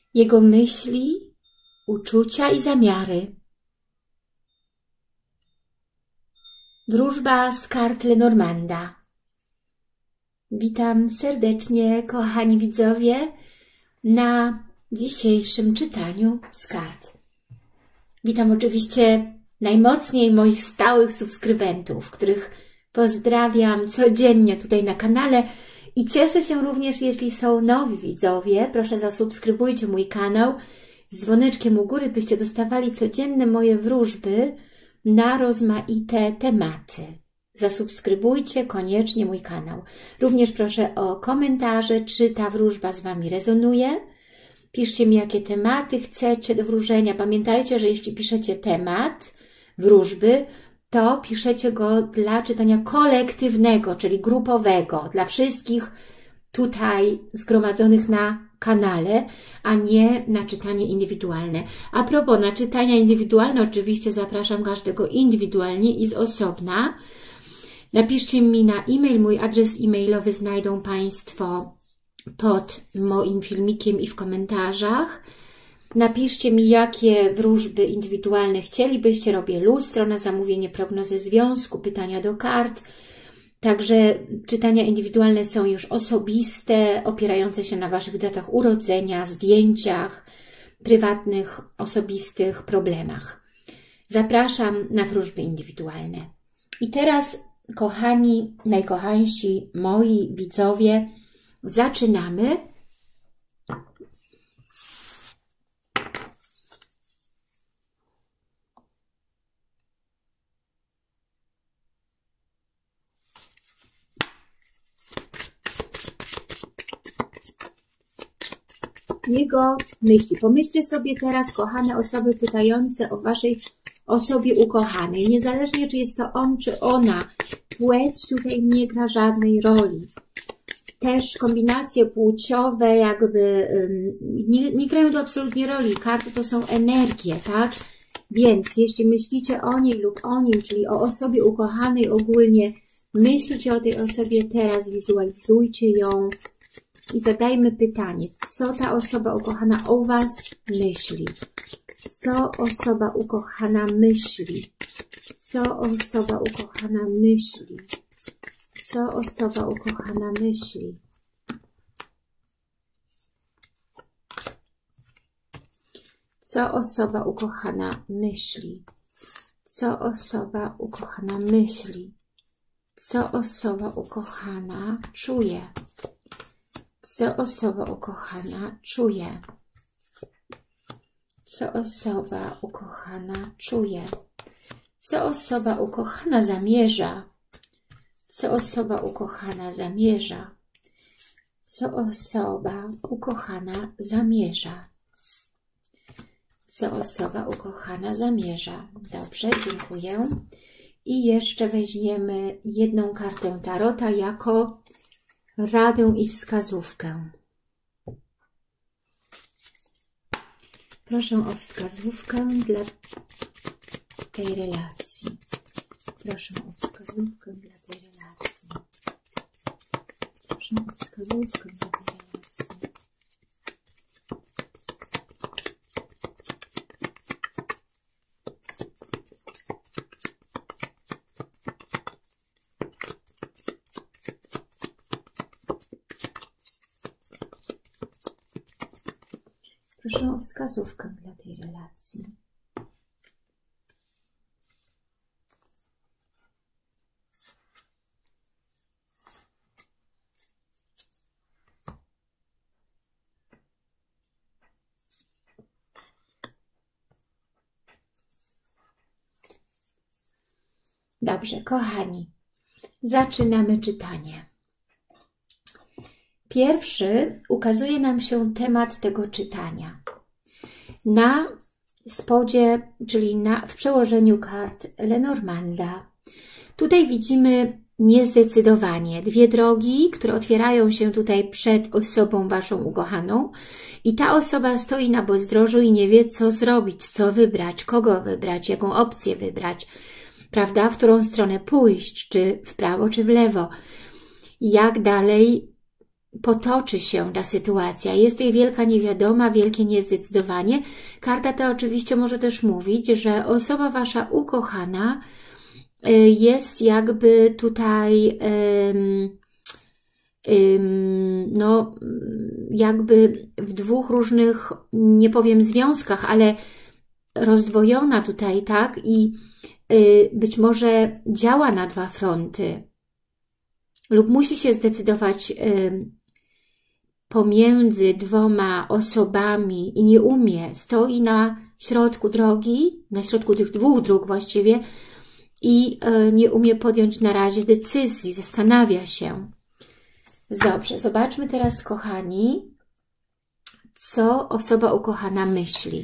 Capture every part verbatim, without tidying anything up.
jego myśli, uczucia i zamiary. Wróżba z kart Lenormanda. Witam serdecznie, kochani widzowie, na dzisiejszym czytaniu z kart. Witam oczywiście najmocniej moich stałych subskrybentów, których pozdrawiam codziennie tutaj na kanale i cieszę się również, jeśli są nowi widzowie. Proszę, zasubskrybujcie mój kanał z dzwoneczkiem u góry, byście dostawali codzienne moje wróżby na rozmaite tematy. Zasubskrybujcie koniecznie mój kanał. Również proszę o komentarze, czy ta wróżba z Wami rezonuje. Piszcie mi, jakie tematy chcecie do wróżenia. Pamiętajcie, że jeśli piszecie temat wróżby, to piszecie go dla czytania kolektywnego, czyli grupowego, dla wszystkich tutaj zgromadzonych na kanale, a nie na czytanie indywidualne. A propos, na czytania indywidualne oczywiście zapraszam każdego indywidualnie i z osobna. Napiszcie mi na e-mail, mój adres e-mailowy znajdą Państwo pod moim filmikiem i w komentarzach. Napiszcie mi, jakie wróżby indywidualne chcielibyście. Robię lustro na zamówienie, prognozę związku, pytania do kart. Także czytania indywidualne są już osobiste, opierające się na Waszych datach urodzenia, zdjęciach, prywatnych, osobistych problemach. Zapraszam na wróżby indywidualne. I teraz, kochani, najkochańsi moi widzowie, zaczynamy. Jego myśli. Pomyślcie sobie teraz, kochane osoby pytające o Waszej osobie ukochanej. Niezależnie, czy jest to on, czy ona. Płeć tutaj nie gra żadnej roli. Też kombinacje płciowe jakby um, nie, nie grają tu absolutnie roli. Karty to są energie, tak? Więc jeśli myślicie o niej lub o nim, czyli o osobie ukochanej ogólnie, myślcie o tej osobie teraz, wizualizujcie ją. I zadajmy pytanie, co ta osoba ukochana o Was myśli? Co osoba ukochana myśli? Co osoba ukochana myśli? Co osoba ukochana myśli? Co osoba ukochana myśli? Co osoba ukochana myśli? Co osoba ukochana czuje? Co osoba ukochana czuje? Co osoba ukochana czuje? Co osoba ukochana zamierza? Co osoba ukochana zamierza? Co osoba ukochana zamierza? Co osoba ukochana zamierza? Dobrze, dziękuję. I jeszcze weźmiemy jedną kartę tarota jako radę i wskazówkę. Proszę o wskazówkę dla tej relacji. Proszę o wskazówkę dla tej relacji. Proszę o wskazówkę dla tej relacji. Proszę o wskazówkę dla tej relacji. Dobrze, kochani, zaczynamy czytanie. Pierwszy ukazuje nam się temat tego czytania. Na spodzie, czyli na, w przełożeniu kart Lenormanda. Tutaj widzimy niezdecydowanie. Dwie drogi, które otwierają się tutaj przed osobą Waszą ukochaną i ta osoba stoi na bezdrożu i nie wie, co zrobić, co wybrać, kogo wybrać, jaką opcję wybrać, prawda, w którą stronę pójść, czy w prawo, czy w lewo. Jak dalej potoczy się ta sytuacja. Jest tutaj wielka niewiadoma, wielkie niezdecydowanie. Karta ta oczywiście może też mówić, że osoba wasza ukochana jest jakby tutaj um, um, no jakby w dwóch różnych, nie powiem związkach, ale rozdwojona tutaj, tak? I y, być może działa na dwa fronty lub musi się zdecydować y, pomiędzy dwoma osobami i nie umie, stoi na środku drogi, na środku tych dwóch dróg właściwie i y, nie umie podjąć na razie decyzji, zastanawia się. Dobrze, zobaczmy teraz, kochani, co osoba ukochana myśli.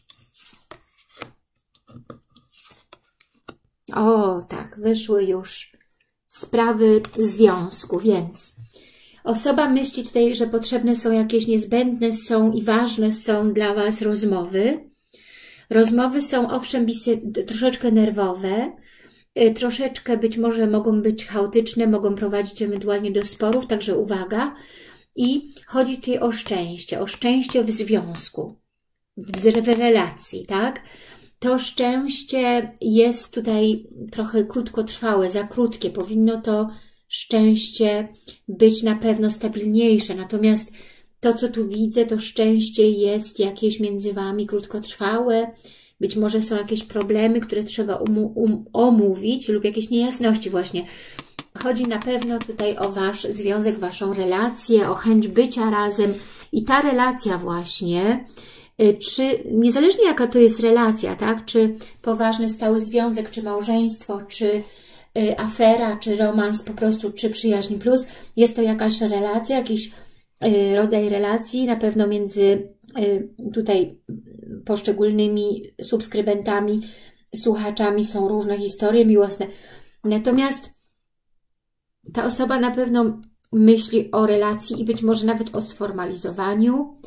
O, tak, wyszły już sprawy związku, więc osoba myśli tutaj, że potrzebne są jakieś niezbędne są i ważne są dla Was rozmowy. Rozmowy są owszem troszeczkę nerwowe, troszeczkę być może mogą być chaotyczne, mogą prowadzić ewentualnie do sporów, także uwaga. I chodzi tutaj o szczęście, o szczęście w związku, w relacji, tak? To szczęście jest tutaj trochę krótkotrwałe, za krótkie. Powinno to szczęście być na pewno stabilniejsze. Natomiast to, co tu widzę, to szczęście jest jakieś między Wami krótkotrwałe. Być może są jakieś problemy, które trzeba um, um, omówić lub jakieś niejasności właśnie. Chodzi na pewno tutaj o Wasz związek, Waszą relację, o chęć bycia razem. I ta relacja właśnie... Czy, niezależnie jaka to jest relacja, tak? Czy poważny, stały związek, czy małżeństwo, czy y, afera, czy romans, po prostu, czy przyjaźń plus, jest to jakaś relacja, jakiś y, rodzaj relacji, na pewno między y, tutaj poszczególnymi subskrybentami, słuchaczami są różne historie miłosne. Natomiast ta osoba na pewno myśli o relacji i być może nawet o sformalizowaniu,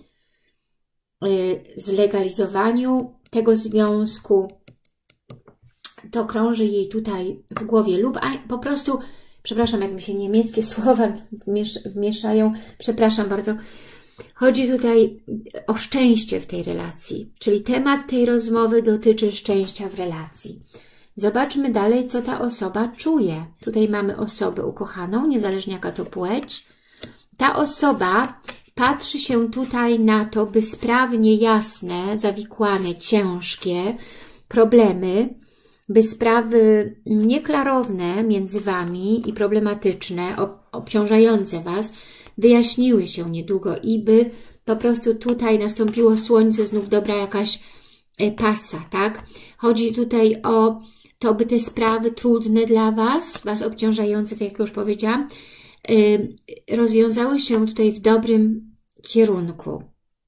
zlegalizowaniu tego związku. To krąży jej tutaj w głowie lub po prostu, przepraszam, jak mi się niemieckie słowa wmiesz, wmieszają, przepraszam bardzo. Chodzi tutaj o szczęście w tej relacji, czyli temat tej rozmowy dotyczy szczęścia w relacji. Zobaczmy dalej, co ta osoba czuje. Tutaj mamy osobę ukochaną, niezależnie jaka to płeć. Ta osoba patrzy się tutaj na to, by sprawnie, jasne, zawikłane, ciężkie problemy, by sprawy nieklarowne między Wami i problematyczne, obciążające Was, wyjaśniły się niedługo i by po prostu tutaj nastąpiło słońce, znów dobra jakaś pasa, tak? Chodzi tutaj o to, by te sprawy trudne dla Was, Was obciążające, tak jak już powiedziałam, rozwiązały się tutaj w dobrym kierunku.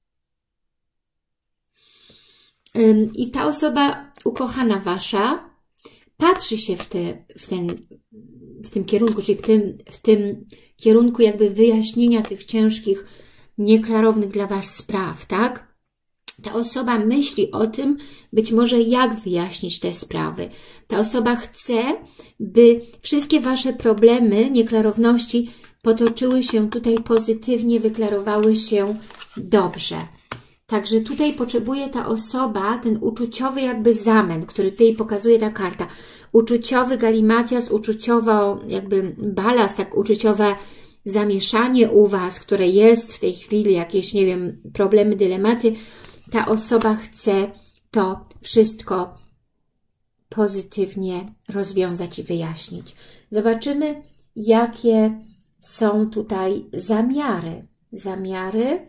I ta osoba ukochana Wasza patrzy się w, te, w, ten, w tym kierunku, czyli w tym, w tym kierunku jakby wyjaśnienia tych ciężkich, nieklarownych dla Was spraw, tak? Ta osoba myśli o tym, być może jak wyjaśnić te sprawy. Ta osoba chce, by wszystkie Wasze problemy, nieklarowności potoczyły się tutaj pozytywnie, wyklarowały się dobrze. Także tutaj potrzebuje ta osoba, ten uczuciowy jakby zamęt, który tutaj pokazuje ta karta. Uczuciowy galimatias, uczuciowo jakby balast, tak uczuciowe zamieszanie u Was, które jest w tej chwili, jakieś, nie wiem, problemy, dylematy. Ta osoba chce to wszystko pozytywnie rozwiązać i wyjaśnić. Zobaczymy, jakie są tutaj zamiary. Zamiary.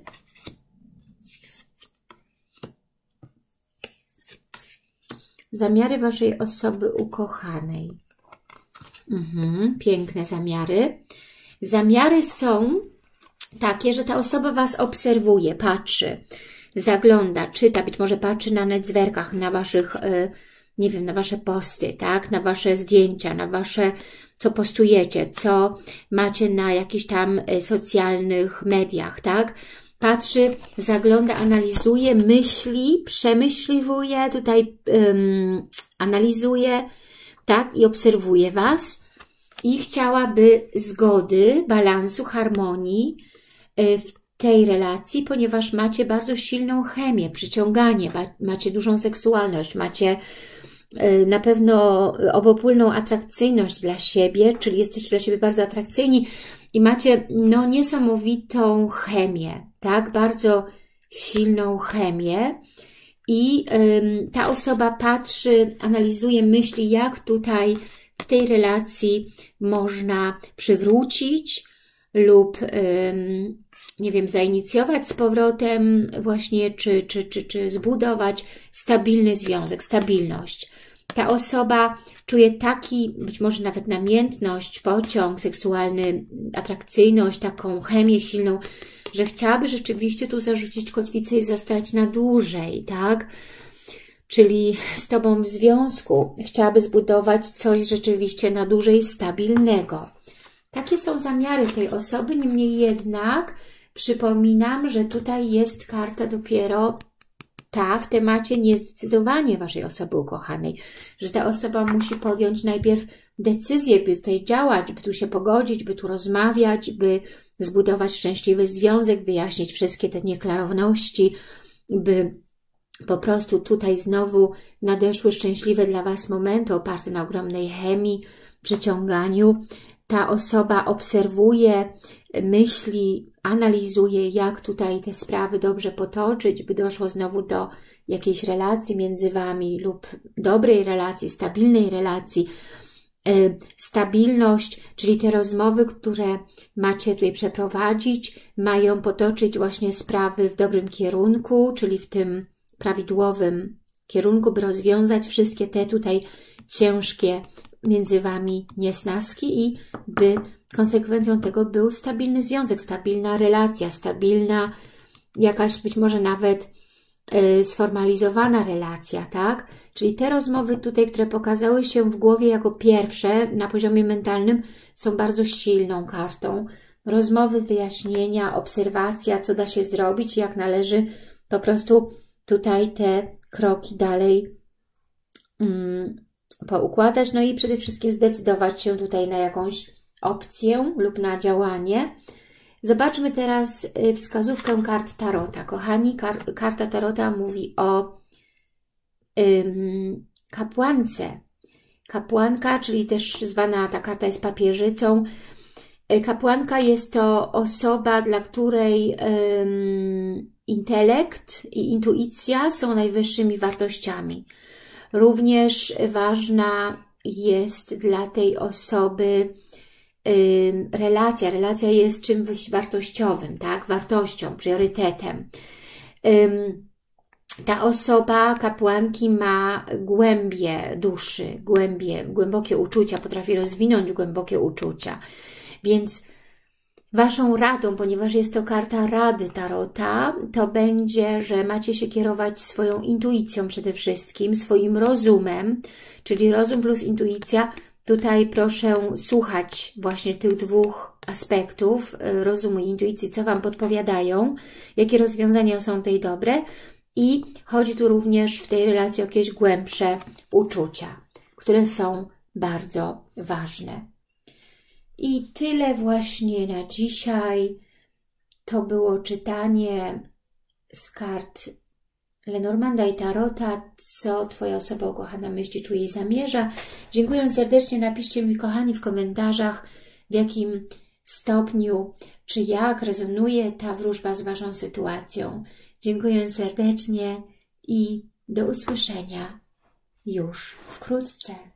Zamiary Waszej osoby ukochanej. Mhm, piękne zamiary. Zamiary są takie, że ta osoba Was obserwuje, patrzy, zagląda, czyta, być może patrzy na netzwerkach, na Waszych, nie wiem, na Wasze posty, tak, na Wasze zdjęcia, na Wasze, co postujecie, co macie na jakichś tam socjalnych mediach, tak. Patrzy, zagląda, analizuje, myśli, przemyśliwuje, tutaj um, analizuje, tak, i obserwuje Was i chciałaby zgody, balansu, harmonii, w tej relacji, ponieważ macie bardzo silną chemię, przyciąganie, macie dużą seksualność, macie na pewno obopólną atrakcyjność dla siebie, czyli jesteście dla siebie bardzo atrakcyjni i macie no, niesamowitą chemię, tak? Bardzo silną chemię i ym, ta osoba patrzy, analizuje, myśli, jak tutaj w tej relacji można przywrócić lub ym, nie wiem, zainicjować z powrotem właśnie, czy, czy, czy, czy zbudować stabilny związek, stabilność. Ta osoba czuje taki, być może nawet namiętność, pociąg seksualny, atrakcyjność, taką chemię silną, że chciałaby rzeczywiście tu zarzucić kotwicę i zostać na dłużej, tak? Czyli z Tobą w związku. Chciałaby zbudować coś rzeczywiście na dłużej stabilnego. Takie są zamiary tej osoby, niemniej jednak przypominam, że tutaj jest karta dopiero ta w temacie niezdecydowanie Waszej osoby ukochanej, że ta osoba musi podjąć najpierw decyzję, by tutaj działać, by tu się pogodzić, by tu rozmawiać, by zbudować szczęśliwy związek, wyjaśnić wszystkie te nieklarowności, by po prostu tutaj znowu nadeszły szczęśliwe dla Was momenty oparte na ogromnej chemii, przyciąganiu. Ta osoba obserwuje, myśli, analizuje, jak tutaj te sprawy dobrze potoczyć, by doszło znowu do jakiejś relacji między Wami lub dobrej relacji, stabilnej relacji. Stabilność, czyli te rozmowy, które macie tutaj przeprowadzić, mają potoczyć właśnie sprawy w dobrym kierunku, czyli w tym prawidłowym kierunku, by rozwiązać wszystkie te tutaj ciężkie między Wami niesnaski i by konsekwencją tego był stabilny związek, stabilna relacja, stabilna jakaś być może nawet y, sformalizowana relacja, tak? Czyli te rozmowy tutaj, które pokazały się w głowie jako pierwsze na poziomie mentalnym, są bardzo silną kartą. Rozmowy, wyjaśnienia, obserwacja, co da się zrobić, jak należy po prostu tutaj te kroki dalej mm, poukładać, no i przede wszystkim zdecydować się tutaj na jakąś opcję lub na działanie. Zobaczmy teraz wskazówkę kart Tarota. Kochani, kar karta Tarota mówi o ym, kapłance. Kapłanka, czyli też zwana, ta karta jest papieżycą. Kapłanka jest to osoba, dla której ym, intelekt i intuicja są najwyższymi wartościami. Również ważna jest dla tej osoby ym, relacja. Relacja jest czymś wartościowym, tak? Wartością, priorytetem. Ym, ta osoba kapłanki ma głębie duszy, głębie, głębokie uczucia, potrafi rozwinąć głębokie uczucia. Więc Waszą radą, ponieważ jest to karta rady Tarota, to będzie, że macie się kierować swoją intuicją przede wszystkim, swoim rozumem, czyli rozum plus intuicja. Tutaj proszę słuchać właśnie tych dwóch aspektów, rozumu i intuicji, co Wam podpowiadają, jakie rozwiązania są tutaj dobre i chodzi tu również w tej relacji o jakieś głębsze uczucia, które są bardzo ważne. I tyle właśnie na dzisiaj. To było czytanie z kart Lenormanda i Tarota, co Twoja osoba ukochana myśli, czuje i zamierza. Dziękuję serdecznie. Napiszcie mi, kochani, w komentarzach, w jakim stopniu, czy jak rezonuje ta wróżba z Waszą sytuacją. Dziękuję serdecznie i do usłyszenia już wkrótce.